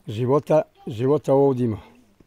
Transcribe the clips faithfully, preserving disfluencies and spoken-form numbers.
Života, života ovdje ima.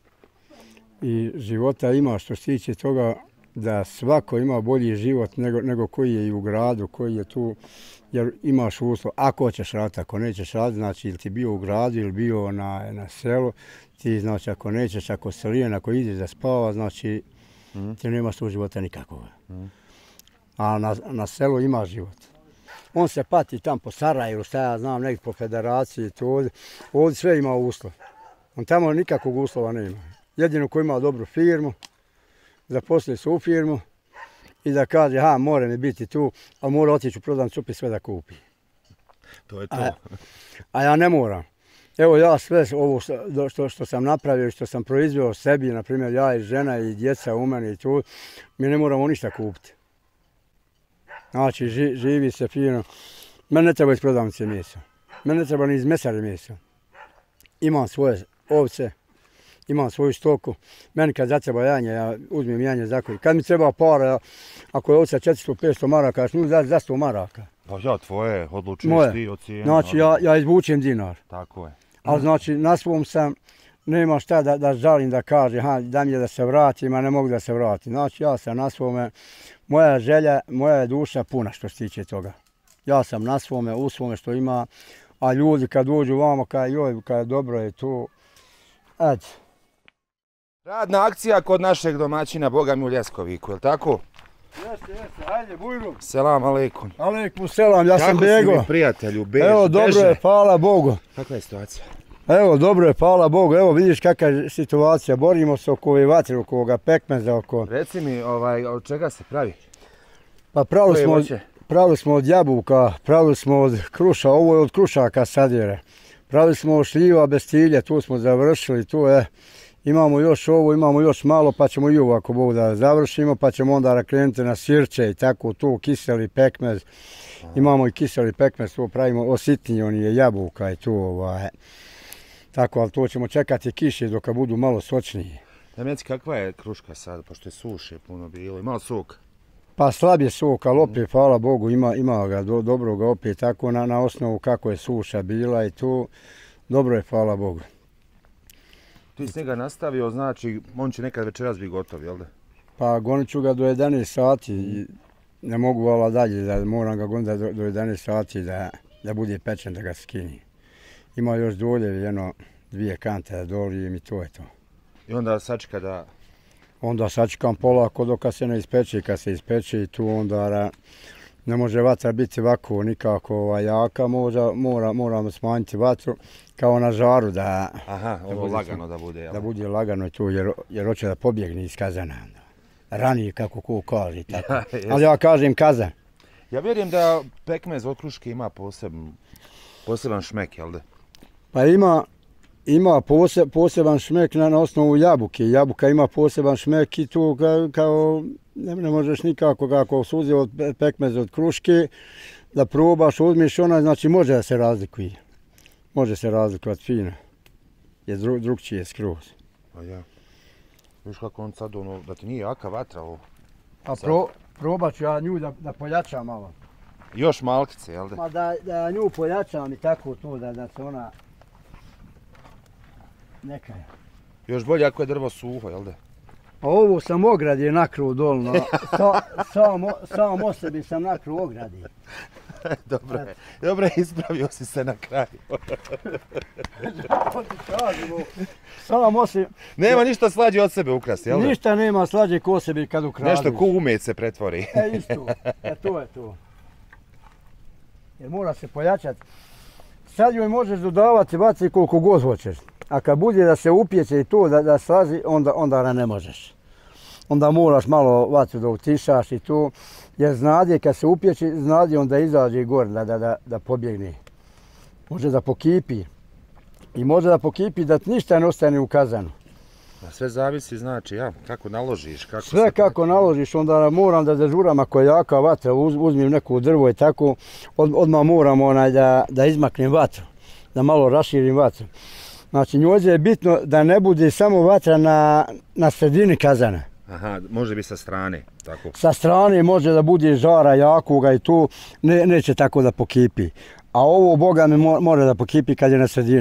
I života ima što se tiče toga da svako ima bolji život nego, nego koji je i u gradu, koji je tu, jer imaš uslov. Ako hoćeš raditi, ako nećeš raditi, znači ili ti bio u gradu ili bio na, na selu, ti znači ako nećeš, ako se lijen, ako ideš da spava, znači mm. ti nemaš tu života nikakvoga. Mm. A na, na selu ima život. On se pati tam po Sarajevu, šta ja znam, negdje po federaciji, to ovdje, ovdje sve ima uslov. On tamo nikakvog uslova nema. Jedino ko ima dobru firmu, zaposli se u firmu i da kaže, ha, mora mi biti tu, ali mora otići u prodavnicu i sve da kupi. To je to. A, a ja ne moram. Evo ja sve ovo što, što, što sam napravio, što sam proizveo sebi, na primjer ja i žena i djeca u meni i tu, mi ne moramo ništa kupiti. Znači, ži, živi se fino. Mene ne treba iz prodavnice mesa. Mene ne treba ni iz mesare mesa. Imam svoje ovce, imam svoju stoku. Meni kad zatreba janje, ja uzmem janje za koji. Kad mi treba para, ako je ovca četiristo petsto maraka, ja šnu za sto maraka. Pa ja, tvoje, odlučuješ Moje. ti o cijenu. Znači, ja, ja izvučem dinar. Tako je. Ali znači, na svom sam, nema šta da, da žalim da kaže, ha, da mi je da se vratim, a ne mogu da se vratim. Znači, ja sam na svome, moja želja, moja je duša puna što se tiče toga. Ja sam na svome, u svome što ima, a ljudi kad uđu vamo, kad joj, kad dobro je tu, eto. Radna akcija kod našeg domaćina Boga mi u Ljeskoviku, je li tako? Jeste, jeste, ajde, bujru. Selam aleikum. Aleikum selam, ja sam Bego. Kako si mi prijatelju, bež, Evo, dobro beže. je, hvala Bogu. Kakva je situacija? Evo, dobro je, hvala Bogu. Evo, vidiš kakva je situacija. Borimo se oko ove vatre, oko ovoga pekmeza, oko... Reci mi, ovaj, od čega se pravi? Pa pravili smo, pravili smo od jabuka, pravili smo od kruša, ovo je od krušaka sadjere. Pravili smo od šljiva bez tilje, tu smo završili, tu je. Imamo još ovo, imamo još malo, pa ćemo i ovo ako Bog da završimo, pa ćemo onda krenuti na sirće i tako tu, kiseli pekmez. Imamo i kiseli pekmez, tu pravimo ositnji, on je jabuka i tu ovaj. Tako, ali to ćemo čekati kiše dok budu malo sočniji. Da mi reci, kakva je kruška sad, pošto je suše puno bilo, ima li sok? Pa slab je sok, ali opet, hvala Bogu, ima, ima ga do, dobro ga opet tako na, na osnovu kako je suša bila i tu, dobro je, hvala Bogu. Ti si njega nastavio, znači, on će nekad večeras biti gotov, jel da? Pa gonit ću ga do jedanaest sati i ne mogu vala dalje, da moram ga goniti do, do jedanaest sati da, da bude pečen, da ga skini. Ima još dolje, jedno, dvije kante da dolijem i to je to. I onda sačeka da... Onda sačekam polako dok se ne ispeče, kad se ispeče i tu onda ne može vatra biti ovako nikako jaka, možda mora, moramo smanjiti vatru kao na žaru da... Aha, ovo da lagano da bude, jel? Da bude lagano tu jer, jer hoće da pobjegne iz kazana. Ranije kako ko kaže, tako. Ja, ali ja kažem kazan. Ja vjerujem da pekmez od kruške ima poseben, poseban šmek, jel da? Pa ima, ima pose, poseban šmek na, na osnovu jabuke. Jabuka ima poseban šmek i tu kao, kao ne, ne možeš nikako kako suzi od pekmeza od kruške da probaš, uzmiš ona, znači može da se razlikuje. Može se razlikovati fino. Je dru, drugčije skroz. Pa ja. Viš kako on sad ono, da ti nije jaka vatra ovo? A pro, probat ću ja nju da, da pojačam malo. Još malkice, jel da? Ma da, da nju pojačam i tako to da, da se ona... Neka je. Još bolje ako je drvo suho, jel da? A ovo sam ogradi nakruo dolno. Sa, samo, samo o sebi sam nakruo ogradi. Dobro je. Dobro je, ispravio si se na kraju. Samo osim... Nema ništa slađe od sebe ukrasti, jel da? Ništa nema slađe ko sebi kad ukradiš. Nešto ko umet se pretvori. E, isto. E, to je to. Jer mora se pojačati. Sad joj možeš dodavati vatri koliko god hoćeš. A kad bude da se upjeće i to da, da slazi, onda, onda ne možeš. Onda moraš malo vatru da utišaš i to. Jer znadje kad se upjeće, znadje onda izađe gore da, da, da, da pobjegne. Može da pokipi. I može da pokipi da ništa ne ostane u kazanu. A sve zavisi, znači, ja, kako naložiš. Kako sve kako tako naložiš, onda moram da dežuram ako je jaka vatra, uz, uzmem neku drvo i tako, od, odmah moram onaj da, da izmaknem vatru, da malo raširim vatru. Znači, njođe je bitno da ne bude samo vatra na, na sredini kazana. Aha, može biti sa strane, tako? Sa strane može da bude žara jakoga i tu, ne, neće tako da pokipi. A ovo, Boga mi, mora da pokipi kad je na sredini.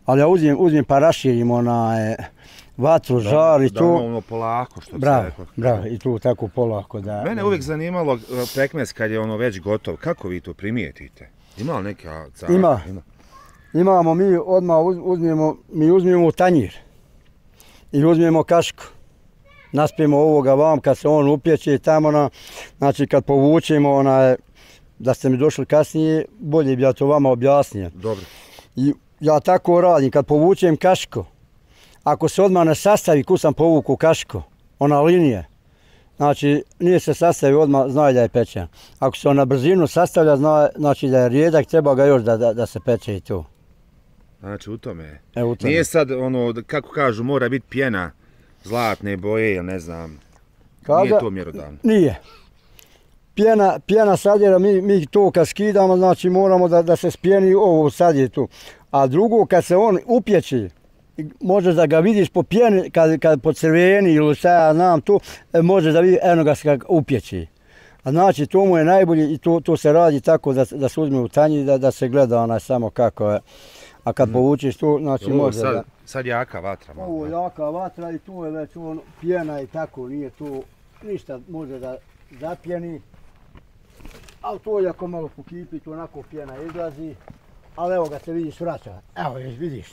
ali ja uzmem, uzmem pa raširim onaj vatru, žar i da, to. Da ono polako, što bi bravo, se reklo. Bravo, i tu tako polako da... Mene uvijek zanimalo pekmez kad je ono već gotov, kako vi to primijetite? Ima li neka cara? Ima. Ima. Imamo mi odmah uzmemo, mi uzmemo tanjir i uzmemo kašku. Naspijemo ovoga vam kad se on upječe tamo na, znači kad povučemo onaj, da ste mi došli kasnije, bolje bi ja to vama objasnio. Dobro. I ja tako radim, kad povučem kašku, ako se odmah ne sastavi kud sam povuku kašku, ona linija, znači nije se sastavi odmah, znaju da je pečen. Ako se on na brzinu sastavlja, zna, znači da je rijedak, treba ga još da, da, da se peče i to. Znači u tome je. E, u tome. Nije sad ono, kako kažu, mora biti pjena zlatne boje ili ne znam, Kada, nije to mjerodavno. Nije. Pjena, pjena sadjera, mi, mi to kad skidamo, znači moramo da, da se spjeni ovo sadje tu. A drugo, kad se on upječi, možeš da ga vidiš po pjeni, kad, kad po crveni ili šta ja znam tu, možeš da vidiš, eno ga se upječi. A znači to mu je najbolje i to, to se radi tako da, da se uzme u tanji, da, da se gleda onaj samo kako je. A kad mm. povučiš tu, znači ovo može sad, da... Sad jaka vatra. Malo, ovo jaka vatra i tu je već on pjena i tako, nije tu ništa može da zapjeni. Ali to je ako malo pokipi, tu onako pjena izlazi. Ali evo ga se vidiš vraća. Evo vidiš.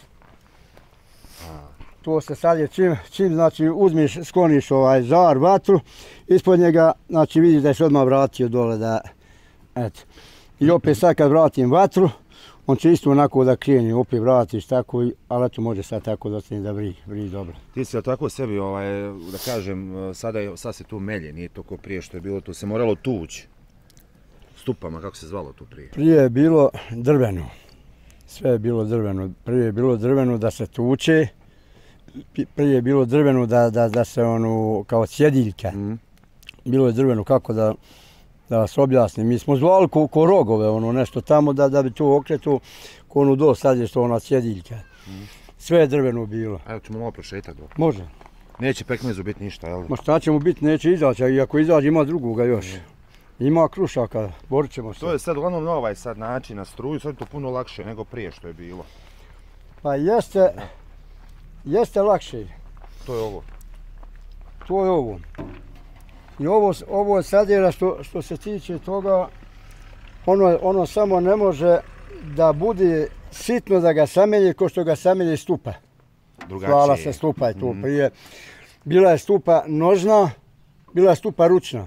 A. To se sad je čim, čim znači uzmiš, skloniš ovaj žar, vatru, ispod njega znači vidiš da je se odmah vratio dole da, eto. I opet sad kad vratim vatru, on će isto onako da kreni, opet vratiš tako, ali eto može sad tako da ostane da vrije, vrije dobro. Ti si tako sebi, ovaj, da kažem, sada je, sad se tu melje, nije to ko prije što je bilo, tu se moralo tući. Stupama, kako se zvalo tu prije? Prije je bilo drveno, sve je bilo drveno, prije je bilo drveno da se tuče, prije je bilo drveno da, da, da se ono, kao sjediljka, mm. bilo je drveno kako da, da vas objasnim. Mi smo zvali ko, ko rogove, ono nešto tamo da, da bi to okretu, ko ono do sad je što ona sjediljka. Mm. Sve je drveno bilo. Evo ćemo malo prošetati do. Može. Neće pekmezu biti ništa, jel? Ma šta će mu biti, neće izaći, i ako izađe ima drugoga još. Mm. Ima krušaka, borit ćemo se. To je sad uglavnom na ovaj sad način na struju, sad je to puno lakše nego prije što je bilo. Pa jeste, jeste lakše. To je ovo. To je ovo. I ovo, ovo je sadjera što, što se tiče toga, ono, ono samo ne može da bude sitno da ga samelje ko što ga samelje stupa. Drugačije. Hvala se stupa je tu mm. prije. Bila je stupa nožna, bila je stupa ručna.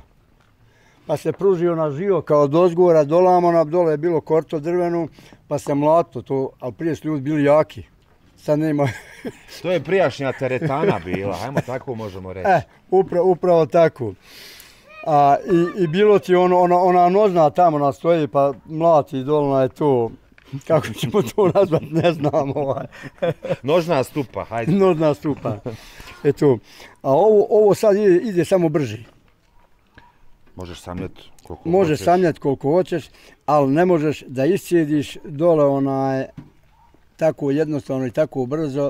Pa se pružio na živo kao dozgora, dolamo na dole je bilo korto drvenu, pa se mlato to, ali prije su ljudi bili jaki. Sad nema. To je prijašnja teretana bila, hajmo tako možemo reći. E, upravo, upravo tako. A, i, i bilo ti ono, ona, ona nožna tamo nastoji, pa mlati dolna je to, kako ćemo to nazvati, ne znam. Ovaj. Nožna stupa, hajde. Nožna stupa, eto. A ovo, ovo sad ide, ide samo brži. Možeš samljati koliko Možeš hoćeš. samljati koliko hoćeš, ali ne možeš da iscijediš dole onaj, tako jednostavno i tako brzo,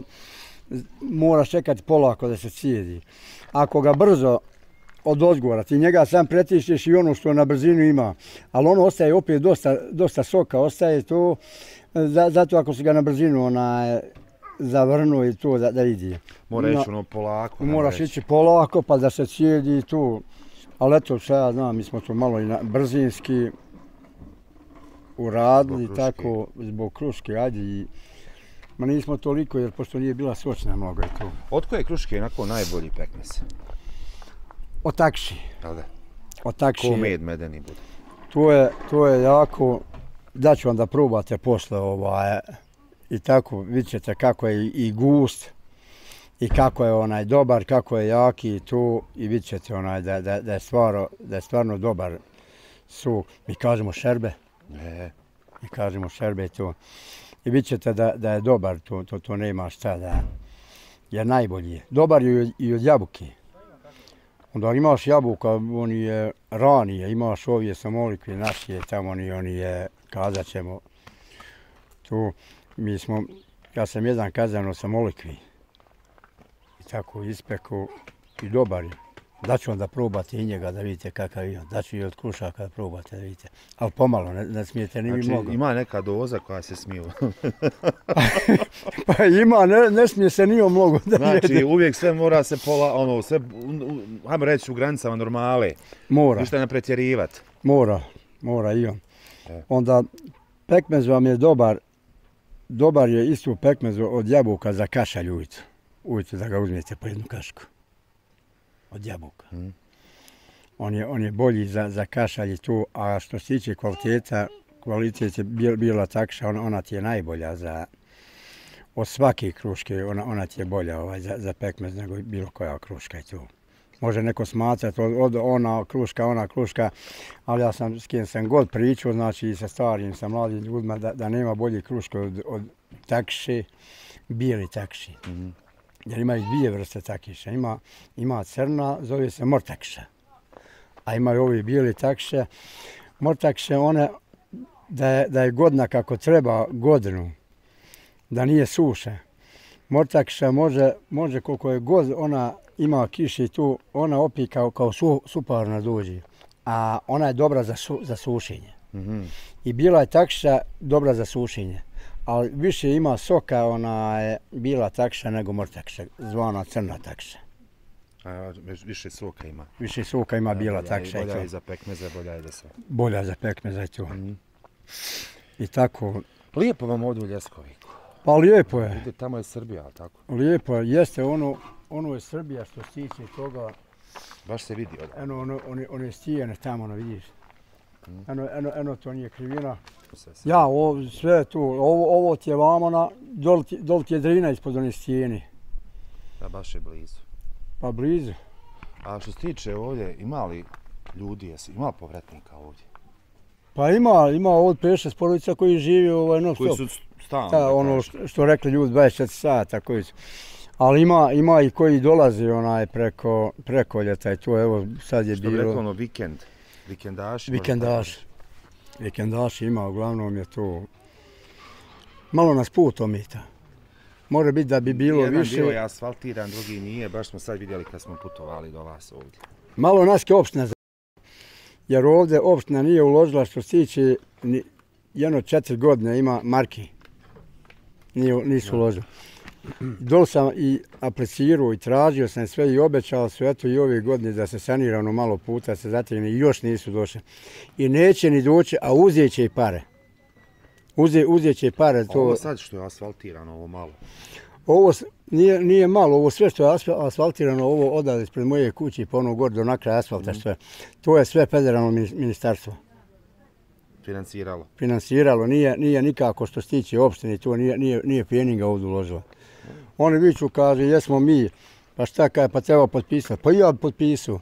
moraš čekati polako da se cijedi. Ako ga brzo odozgora, ti njega sam pretišćeš i ono što na brzinu ima, ali ono ostaje opet dosta, dosta soka, ostaje to, zato ako se ga na brzinu onaj, zavrnu i to da, da ide. Mora ići ono polako. Moraš ići polako pa da se cijedi i to. Ali eto, šta ja znam, mi smo to malo i na, brzinski uradili, zbog tako, zbog kruške, ajde i... Ma nismo toliko, jer pošto nije bila sočna mnogo i to. Od koje kruške je onako najbolji pekmez? Od takši. Jel da? Od takši. Ko med medeni bude? To je, to je jako, da ću vam da probate posle ovaj, i tako, vidjet ćete kako je i, i gust. I kako je onaj dobar, kako je jaki i to, i vidjet ćete onaj da, da, da, je stvarno, da je stvarno dobar su. Mi kažemo šerbe. E. Mi kažemo šerbe to. I vidjet ćete da, da je dobar, to, to, to nema šta da je najbolji. Dobar je i od jabuke. Onda imaš jabuka, oni je ranije, imaš ovdje samolikve naše, tamo oni, oni je, kazat ćemo, tu, mi smo, ja sam jedan kazano samolikvi. I tako ispeku i dobar je. Daću vam da probate i njega da vidite kakav je. Daću i od krušaka da probate da vidite. Ali pomalo, ne, ne smijete ni vi Znači, mnogo. ima neka doza koja se smiju. Pa ima, ne, ne smije se ni o mnogo da Znači, jede. uvijek sve mora se pola, ono, sve, u- u- hajmo reći, u granicama normale. Mora, Ništa ne pretjerivati. mora, mora i on. E. Onda pekmez vam je dobar, dobar je isto pekmez od jabuka za kašalj ujutro. Ujutro da ga uzmete po jednu kašku. Od jabuka. Mm. On je, on je bolji za, za kašalj i tu, a što se tiče kvaliteta, kvalitet je bil- bila takša, ona, ona ti je najbolja za, od svake kruške, ona, ona ti je bolja ovaj, za, za pekmez nego bilo koja kruška i tu. Može neko smatrati od, od ona kruška, ona kruška, ali ja sam s kim sam god pričao, znači i sa starim, sa mladim ljudima, da, da nema bolje kruške od, od takše, bijeli takši. Mhm. Jer ima i dvije vrste takšiša. Ima, ima crna, zove se mortakša. A imaju ovi bijeli takše. Mortakše, one, da je, da je godina kako treba godinu, da nije suša. Mortakša može, može koliko je god ona ima kiše tu, ona opi kao, kao su, suparna dođe. A ona je dobra za, su, za sušenje. Mhm. I bila je takša dobra za sušenje. Ali više ima soka, ona je bila takša nego mortakša, zvana crna takša. A već više soka ima. Više soka ima bila Bolja je- takša i Bolja je to. i za pekmeze, bolja je za sve. Bolja za pekmeza i to. Mhm. I tako. Lijepo vam ovdje u Ljeskoviku. Pa lijepo je, Ide, tamo je Srbija, ali tako? lijepo je. Jeste ono, ono je Srbija što se tiče toga, Baš se vidi odavde. eno, ono, one, one stijene tamo, ono vidiš. Eno, eno, eno to nije krivina. Sve se- Ja, ovo, sve tu, ovo, ovo ti je vamo na, dol ti, dol ti je drina ispod one stijene. Da, baš je blizu. Pa blizu. A što se tiče ovdje, ima li ljudi, jesi, ima li povratnika ovdje? Pa ima, ima ovdje pet šest porodica koji živi ovaj non Koji stop. su stalno, Ta, da ono kažem. što, što rekli ljudi dvadeset četiri sata koji su. Ali ima, ima i koji dolazi onaj preko, preko ljeta i to evo sad je Što bi rekao bilo ono vikend, vikendaši. možda vikendaš. Vikendaši ima, uglavnom je to. Malo nas put omita. Može biti da bi tako. bilo Jedan više. dio je asfaltiran, drugi nije, baš smo sad vidjeli kad smo putovali do vas ovdje. Malo nas je opština za... Jer ovdje opština nije uložila što se tiče ni, jedno četiri godine ima marki. Nije, nisu uložili. Dol sam i aplicirao i tražio sam sve i obećao sve eto i ove godine da se sanira ono malo puta se zategne i još nisu došli. I neće ni doći, a uzet će i pare. Uze, uzet će i pare. To, Ovo sad što je asfaltirano, ovo malo. ovo s- nije, nije malo, ovo sve što je asfal- asfaltirano, ovo odavde ispred moje kuće pa ono gore do na kraj asfalta sve. To je sve federalno mini- ministarstvo Financiralo. finansiralo, nije, nije nikako što se tiče opštine, to nije, nije, nije Pjeninga ovdje uložila. Oni viču, kaže, jesmo mi, pa šta kaj, pa treba potpisati. Pa i ja bi potpisao.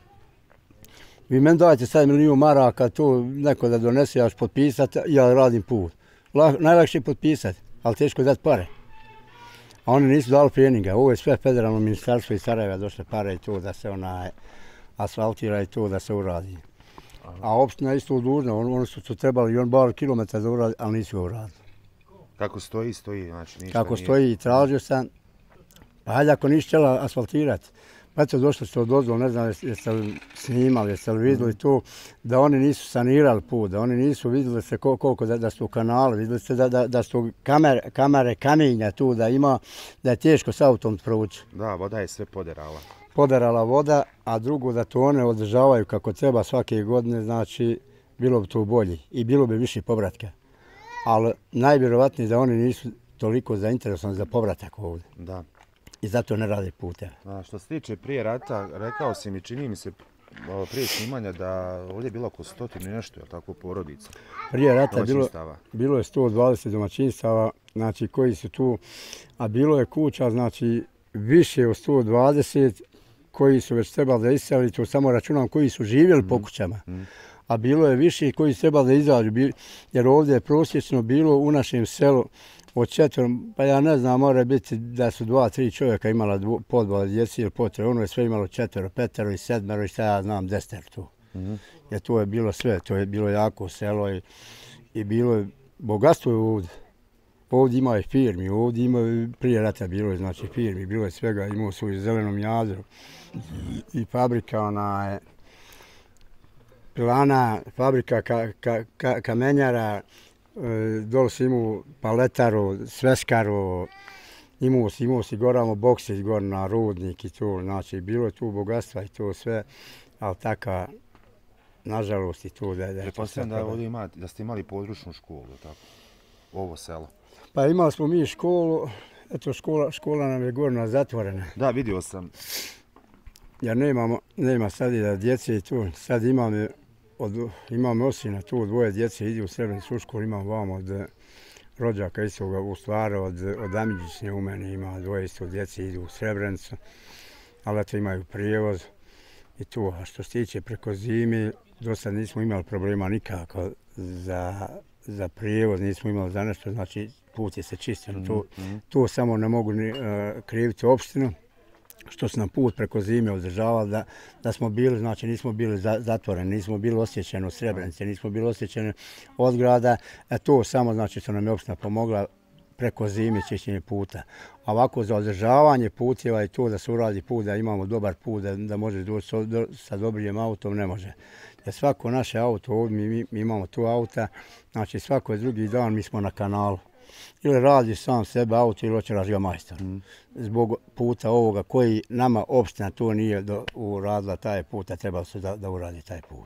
Vi meni dajte sad milijun maraka, tu neko da donese, ja ću potpisati, ja radim put. La, najlakše je potpisati, ali teško je dati pare. A oni nisu dali Pjeninga, ovo je sve federalno ministarstvo iz Sarajeva došle pare i to da se onaj asfaltira i to da se uradi. A opština je isto dužna, on, oni su, su trebali i on bar kilometar da uradi, ali nisu ga uradili. Kako stoji, stoji, znači ništa Kako nije. stoji i tražio sam, pa hajde ako nisi htjela asfaltirati. Pa eto došli ste od dozvol, ne znam jeste jeste li snimali, jeste li vidjeli to, da oni nisu sanirali put, da oni nisu vidjeli se kol- koliko da, da su kanali, vidjeli ste da, da, da su kamere, kamere kamenja tu, da ima, da je teško s autom provući. Da, voda je sve poderala. Poderala voda, a drugo da to one održavaju kako treba svake godine, znači bilo bi to bolje i bilo bi više povratka. Ali najvjerovatnije da oni nisu toliko zainteresovani za povratak ovdje Da. i zato ne rade puteve. A što se tiče prije rata, rekao si mi, čini mi se o, prije snimanja da ovdje je bilo oko stotinu i nešto, je li tako, porodica? Prije rata je bilo, Domaćinstava. bilo je sto dvadeset domaćinstava, znači koji su tu, a bilo je kuća, znači više od sto dvadeset koji su već trebali da iseli, to samo računam koji su živjeli po kućama. A bilo je više koji su trebali da izađu, bi- jer ovdje je prosječno bilo u našem selu od četvr, pa ja ne znam, mora biti da su dva, tri čovjeka imala dvo, po dva djeci ili po tre, ono je sve imalo četvero, petero i sedmero i šta ja znam, deseter tu. Jer to je bilo sve, to je bilo jako selo i, i bilo je bogatstvo je ovdje. ovdje ima i firmi, ovdje ima, prije rata bilo je znači firmi, bilo je svega, imao su i Zelenom Jadru i, i fabrika ona pilana, fabrika ka, ka, ka, kamenjara, e, dole si imao paletaru, sveskaru, imao si, imao si goramo boksić, gor na rudnik i to, znači bilo je tu bogatstva i to sve, ali taka, nažalost i to da je... Pretpostavljam da, ovdje ima, da ste imali područnu školu, tako? Ovo selo. Pa imali smo mi školu, eto škola, škola nam je gorna zatvorena. Da, vidio sam. Jer nemamo, nema sad i da djece i tu, sad imam, od, imam osina tu, dvoje djece ide u Srebrenicu u školu, imam vam od rođaka isto u stvari, od, od Amidžićne u meni ima dvoje isto djece idu u Srebrenicu, ali eto imaju prijevoz i tu. A što se tiče preko zimi, do sad nismo imali problema nikako za, za prijevoz, nismo imali za nešto, znači put je se čistio. Mm-hmm. Tu, tu samo ne mogu ni, uh, kriviti opštinu, što su nam put preko zime održavali, da, da smo bili, znači nismo bili za, zatvoreni, nismo bili osjećeni od Srebrenice, nismo bili osjećeni od grada, e, to samo znači što nam je opština pomogla preko zime čišćenje puta. A ovako za održavanje putjeva i to da se uradi put, da imamo dobar put, da, da može doći sa, do, sa dobrim autom, ne može. Jer svako naše auto, ovdje mi, mi imamo tu auta, znači svako drugi dan mi smo na kanalu. Ili radi sam sebe auto ili hoće razvija majstor. Mm. Zbog puta ovoga koji nama opština to nije do, uradila taj put, a trebalo su da, da uradi taj put.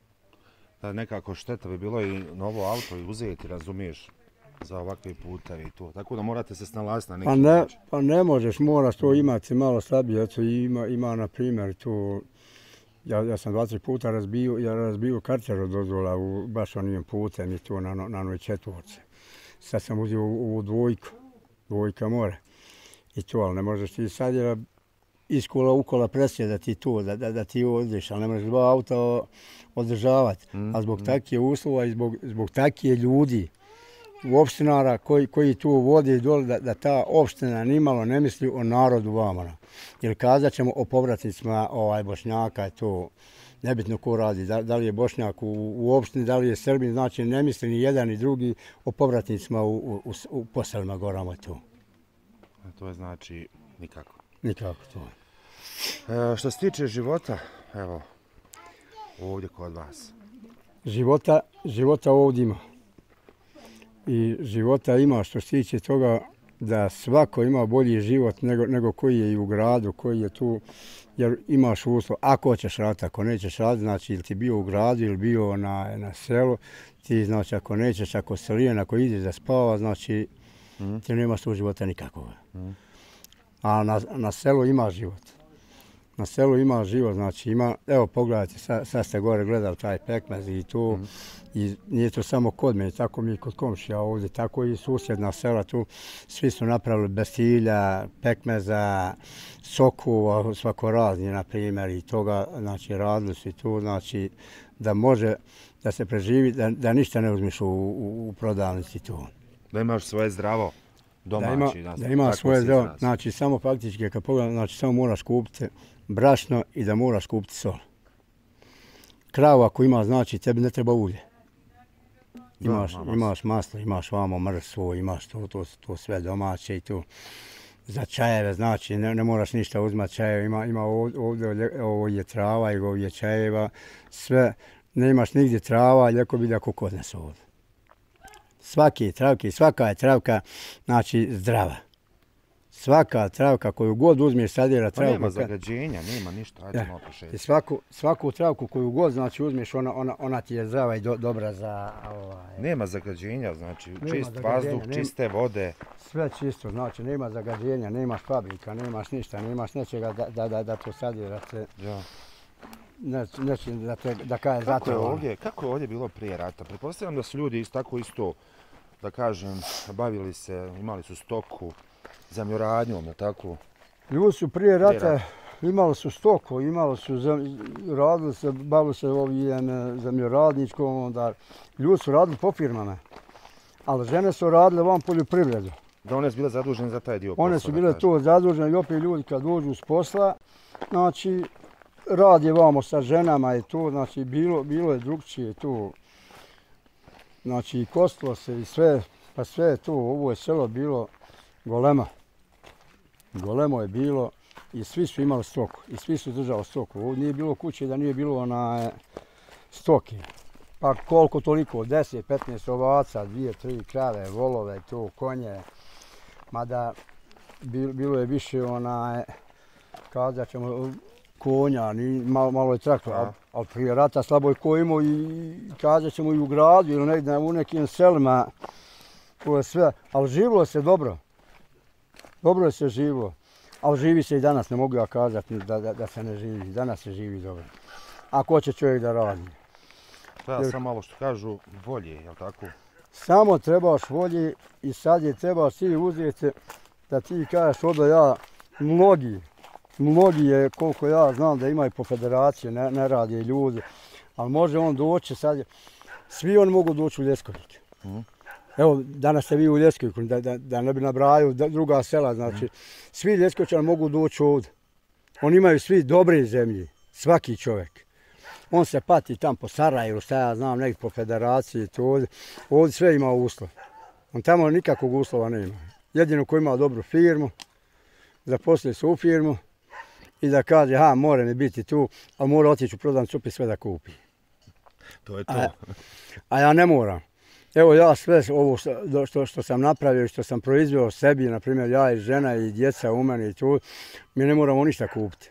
Da, nekako šteta bi bilo i novo auto i uzeti, razumiješ, za ovakve puta i to. Tako da morate se snalaziti na neki pa ne, način. Pa ne možeš, moraš to imati malo slabije. Eto, ima, ima na primjer tu, ja, ja sam dva, tri puta razbio, ja razbio karter od dozvola u baš onim putem i to na, na onoj četvorce. Sad sam uzio u, u dvojku, dvojka more. I to, ali ne možeš ti sad jer iz kola u kola presjedati to, da, da, da ti odeš, ali ne možeš dva auta održavati. Mm, a zbog mm. takve uslova i zbog, zbog takve ljudi, opštinara koji, koji tu vode dole, da, da ta opština nimalo ne misli o narodu vamana. Jer kazat ćemo o povratnicima ovaj, Bošnjaka, to nebitno ko radi, da, da li je Bošnjak u, u opštini, da li je Srbin, znači ne misli ni jedan ni drugi o povratnicima u, u, u, u poselima gorama tu. A to je znači nikako. Nikako to. E, što se tiče života, evo, ovdje kod vas. Života, života ovdje ima. I života ima što se tiče toga da svako ima bolji život nego, nego koji je i u gradu, koji je tu, jer imaš uslov. Ako hoćeš raditi, ako nećeš raditi, znači ili ti bio u gradu ili bio na, na selu, ti znači ako nećeš, ako se lijen, ako ideš da spava, znači mm. ti nemaš tu života nikakvoga. Mm. A na, na selu ima život. Na selu ima život, znači ima, evo pogledajte, sad, sad ste gore gledali taj pekmez i tu, mm. i nije to samo kod mene, tako mi kod komšija ovdje, tako i susjedna sela tu, svi su napravili bestilja, pekmeza, soku, svako razni, na primjer, i toga, znači radili su i tu, znači da može da se preživi, da, da ništa ne uzmiš u, u, u prodavnici tu. Da imaš svoje zdravo. Domaći, da, ima, da ima svoje zdravo, znači samo faktički kad pogledam, znači samo moraš kupiti brašno i da moraš kupiti sol. Krava ako ima, znači tebi ne treba ulje. Imaš, da, imaš maslo, imaš vamo mrstvo, imaš to, to, to sve domaće i to. Za čajeve, znači ne, ne moraš ništa uzmati čajeve, ima, ima ovdje, ovo je trava i ovo je čajeva, sve, ne imaš nigdje trava, ljeko bi da kod nas ovdje. Svaki travki, svaka je travka, znači zdrava. Svaka travka koju god uzmeš sadjera travku. Pa nema zagađenja, nema ništa, ajde malo pošeti. I svaku, svaku travku koju god znači uzmeš, ona, ona, ona ti je zdrava i do, dobra za... Ovaj... Nema zagađenja, znači nema čist vazduh, nema, čiste vode. Sve čisto, znači nema zagađenja, nemaš fabrika, nemaš ništa, nemaš nečega da, da, da, da to sadjerate. Ja. Neći, neći da, te, da kaže zato je ovdje, kako je ovdje bilo prije rata? Pretpostavljam da su ljudi tako isto, da kažem, bavili se, imali su stoku, zemljoradnjom, je tako? Ljudi su prije rata, prije rata. imali su stoku, imali su, zem, radili se, bavili se ovim zemljoradničkom, onda ljudi su radili po firmama, ali žene su radile vam poljoprivredu. Da one su bile zadužene za taj dio posla? One su bile to zadužene i opet ljudi kad dođu s posla, znači, rad je vamo sa ženama i to, znači bilo, bilo je drugčije tu. Znači i kostilo se i sve, Pa sve je tu, ovo je selo bilo golema. Golemo je bilo i svi su imali stoku. I svi su držali stoku. Ovdje nije bilo kuće da nije bilo ona stoke. Pa koliko toliko, deset, petnaest ovaca, dvije, tri krave, volove, to, konje. Mada bilo je više onaj, kazat ćemo, konja, malo, malo je traktor, ali al prije rata slabo je ko imao i kazat ćemo i u gradu ili negdje u nekim selima. To je sve, ali živilo se dobro. Dobro je se živilo, ali živi se i danas, ne mogu ja kazati da, da, da se ne živi. Danas se živi dobro. Ako će čovjek da radi. Treba Jer... samo malo što kažu volje, jel tako? Samo trebaš volje i sad je trebaš ti uzeti da ti kažeš ovdje ja, mnogi, mnogi je koliko ja znam da imaju po federaciji, ne, ne radi ljudi, ali može on doći sad, svi oni mogu doći u Ljeskovik. Mm. Evo, danas ste vi u Ljeskoviku, da, da, da ne bi nabrajao druga sela, znači, svi Ljeskovičani mogu doći ovdje. Oni imaju svi dobre zemlje, svaki čovjek. On se pati tam po Sarajevu, šta ja znam, negdje po federaciji, to ovdje. Ovdje sve ima uslov. On tamo nikakvog uslova nema. Jedino ko ima dobru firmu, zaposli se u firmu i da kaže, ha, mora mi biti tu, ali mora otići u prodavnicu i sve da kupi. To je to. A, a ja ne moram. Evo ja sve ovo što, što, što sam napravio, što sam proizveo sebi, na primjer ja i žena i djeca u meni i tu, mi ne moramo ništa kupiti.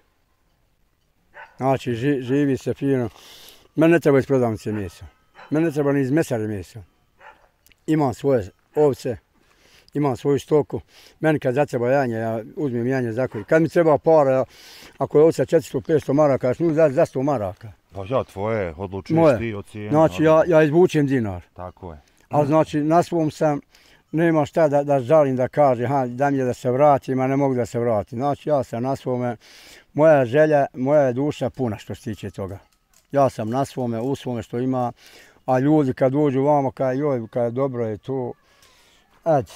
Znači ži, živi se fino. Mene ne treba iz prodavnice mesa. Mene ne treba ni iz mesare mesa. Imam svoje ovce, imam svoju stoku. Meni kad zatreba janje, ja uzmem janje zakolj. Kad mi treba para, ako je ovca četiristo petsto maraka, ja snuzim za sto maraka. Pa ja tvoje, odlučuješ Moje. Ti o cijenu. Znači ja, ja izvučem dinar. Tako je. Ali znači na svom sam, nema šta da, da žalim da kaže, ha, da mi je da se vratim, a ne mogu da se vratim. Znači ja sam na svome, moja želja, moja je duša puna što se tiče toga. Ja sam na svome, u svome što ima, a ljudi kad dođu vamo, kaj joj, kaj dobro je to, eto.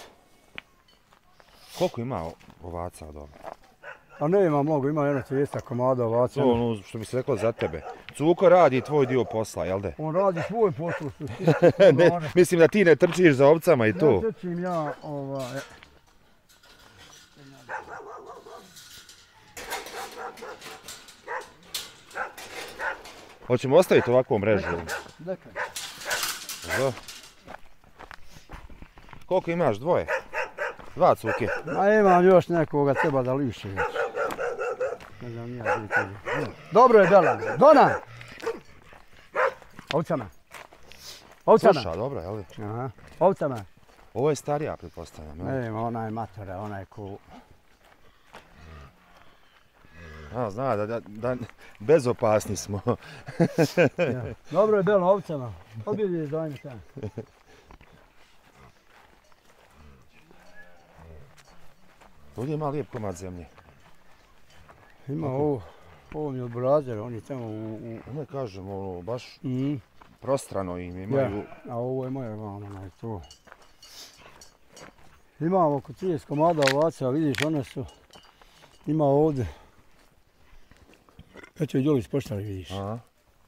Koliko ima ovaca dobro? A ne ima mnogo, ima jedno trideset komada ovaca. To ono što bi se reklo za tebe. Cuko radi tvoj dio posla, jel de? On radi svoj posao. ne, mislim da ti ne trčiš za ovcama i to. Ne trčim ja, ovaj... Hoćemo ostaviti ovakvu mrežu? Dekaj. Dobro. Koliko imaš? Dvoje? Dva cuke? A imam još nekoga, treba da liši već. Ne znam, nija biti. Dobro je, Bela. Dona! Ovcama. Ovcama. Sluša, dobro, jel? Aha. Ovcama. Ovo je starija, pretpostavljam. Ne, ima onaj matore, onaj ko... A, zna, da, da, da bezopasni smo. Ja. Dobro je, Bela, ovcama. Odbili iz dojme tamo. Ovdje ima lijep komad zemlje. Ima ovo, ovo mi je od Brazera, oni tamo u... u... Ne kažem, ono, baš mm. prostrano im imaju. Ja, a ovo je moja mama, onaj to. Imamo oko trideset komada ovaca, vidiš, one su... Ima ovdje. Eto i doli ispoštali, vidiš. Aha.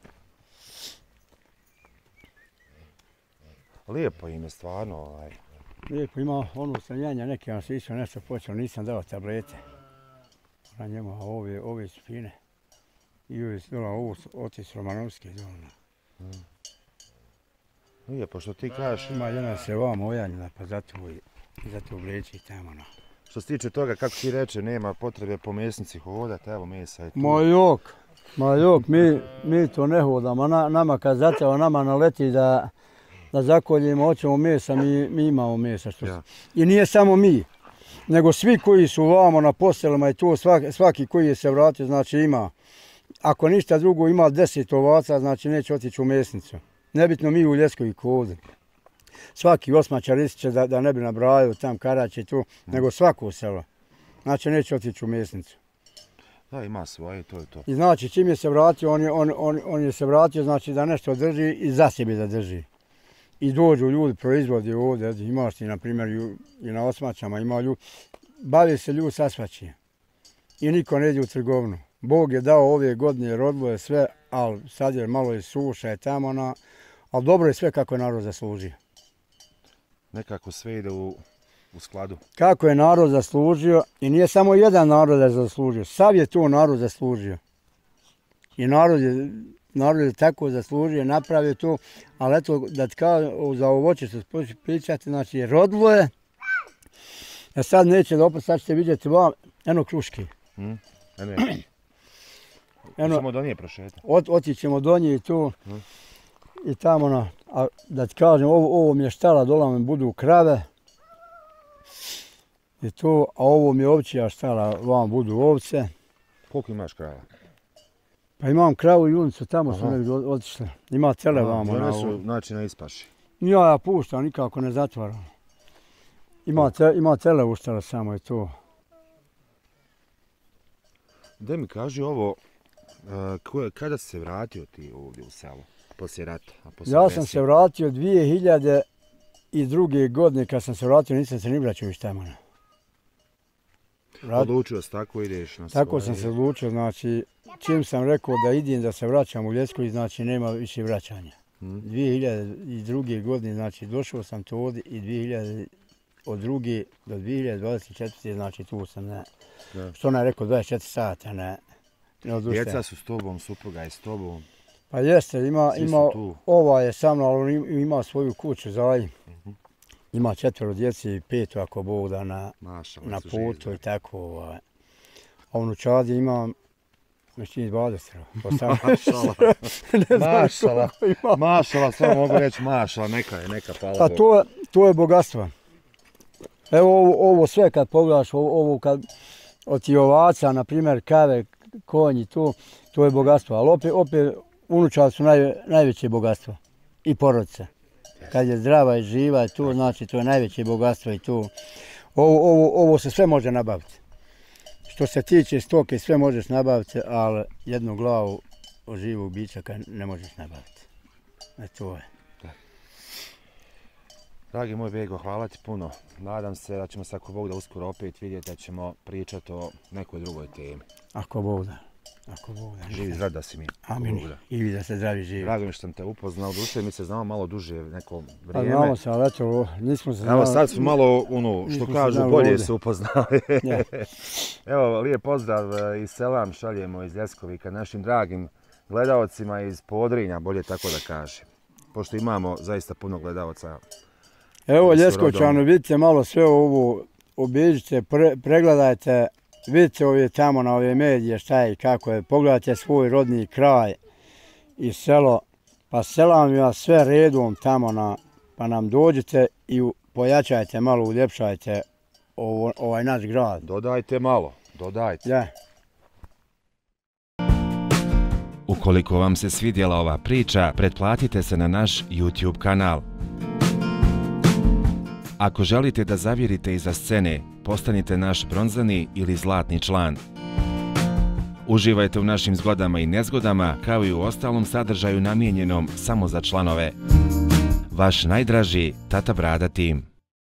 Lijepo im je stvarno, ovaj. Lijepo ima ono sanjanja, neke vam se išao nešto počeo, nisam dao tablete. Na njemu, a ove, ove su fine. I ove su dola, ovo su otis Romanovske dola. Hmm. Lijepo što ti kažeš. Ima jedna se vam ojanjila, pa zato, zato vleči tamo. No. Što se tiče toga, kako ti reče, nema potrebe po mesnici hodati, evo mesa je tu. Ma jok, ma jok, mi, mi to ne hodamo, na, nama kad zatreba nama naleti da... da zakoljimo, hoćemo mesa, mi, mi imamo mesa. Što ja. I nije samo mi, nego svi koji su vamo na poselima i to, svaki, svaki koji je se vratio, znači ima. Ako ništa drugo ima deset ovaca, znači neće otići u mesnicu. Nebitno mi u Ljeskoviku ovdje. Svaki osmačar ističe da, da ne bi nabrajao tam Karaće i tu, hmm. nego svako selo. Znači neće otići u mesnicu. Da, ima svoje, to je to. I znači čim je se vratio, on je, on, on, on je se vratio, znači da nešto drži i za sebe da drži. I dođu ljudi, proizvodi ovdje, imaš ti na primjer i na osmačama, ima ljudi, bavi se ljudi sa svačije. I niko ne ide u trgovinu. Bog je dao ove godine, rodilo je sve, ali sad je malo i suša je tamo, na, ali dobro je sve kako je narod zaslužio. nekako sve ide u, u skladu. Kako je narod zaslužio, i nije samo jedan narod je zaslužio, sav je to narod zaslužio. I narod je, narod je tako zaslužio, napravio to, ali eto, da ti kao za ovo će se pričati, znači rodilo je, a sad neće da opet, sad ćete vidjeti vam, eno kruške. Mm, eno je. Eno, ćemo do nje prošetati. Ot, otićemo do nje i tu, mm. i tamo, na, a da ti kažem, ovo, ovo mi je štala, dole mi budu krave, i to, a ovo mi je ovčija štala, vam budu ovce. Koliko imaš krava? Pa imam kravu i junicu, tamo su negdje otišle. Ima tele vamo. One su, znači, na ispaši? Ja, ja puštam, nikako ne zatvaram. Ima, te, ima tele uštale samo i to. Daj mi kaži ovo, uh, kada si se vratio ti ovdje u selo, poslije rata? A poslije ja besije? sam se vratio dvije hiljade druge. godine, kad sam se vratio, nisam se ni vraćao iz Temana. Vrat... Odlučio si tako, ideš na svoje? Tako sam se odlučio, znači, čim sam rekao da idem da se vraćam u Ljesković, znači nema više vraćanja. Hmm. dvije hiljade druge. godine, znači, došao sam tu ovdje i dvije hiljade od druge do dvije hiljade dvadeset četvrte. znači tu sam, ne, ja. Što ona je rekao, dvadeset četiri sata, ne, ne odustajem. Djeca su s tobom, supruga je s tobom. Pa jeste, ima, ima ova je sa mnom, ali ima svoju kuću za uh -huh. Ima četvero djece i pet ako Bog da na, Maša, na putu živi, i tako. Ovaj. A u Nučadi imam Mešćini dvadeset. Mašala. Mašala. Mašala, samo mogu reći mašala, neka je, neka, hvala Pa to, to je bogatstvo. Evo ovo, ovo sve kad pogledaš, ovo, ovo kad od ti ovaca, na primjer kave, konji, to, to je bogatstvo. Ali opet, opet unučad su naj, najveće bogatstvo. I porodice. Kad je zdrava i živa, to znači to je najveće bogatstvo i to. Ovo, ovo, ovo se sve može nabaviti. Što se tiče stoke, sve možeš nabaviti, ali jednu glavu od živog bića ne možeš nabaviti. E to je. Da. Dragi moj Bego, hvala ti puno. Nadam se da ćemo se ako Bog da uskoro opet vidjeti da ćemo pričati o nekoj drugoj temi. Ako Bog da. Ako Bog da. Živi zdrav da si mi. Amin. I vi da se zdravi živi. Drago mi što sam te upoznao. Duše mi se znamo malo duže neko vrijeme. Pa znamo se, ali eto, nismo se znali. Evo sad smo malo, ono, što kažu, bolje se upoznali. Evo, lijep pozdrav i selam šaljemo iz Ljeskovika našim dragim gledalcima iz Podrinja, bolje tako da kažem. Pošto imamo zaista puno gledalca. Evo, Ljeskovčanu, vidite malo sve ovo, obiđite, pre, pregledajte. Vidite ovdje tamo na ove medije šta je i kako je. Pogledajte svoj rodni kraj i selo. Pa selam vas sve redom tamo na, pa nam dođite i pojačajte malo, uljepšajte ovo, ovaj naš grad. Dodajte malo, dodajte. Da. Ukoliko vam se svidjela ova priča, pretplatite se na naš YouTube kanal. Ako želite da zavirite iza scene, postanite naš bronzani ili zlatni član. Uživajte u našim zgodama i nezgodama, kao i u ostalom sadržaju namijenjenom samo za članove. Vaš najdraži Tata Brada tim.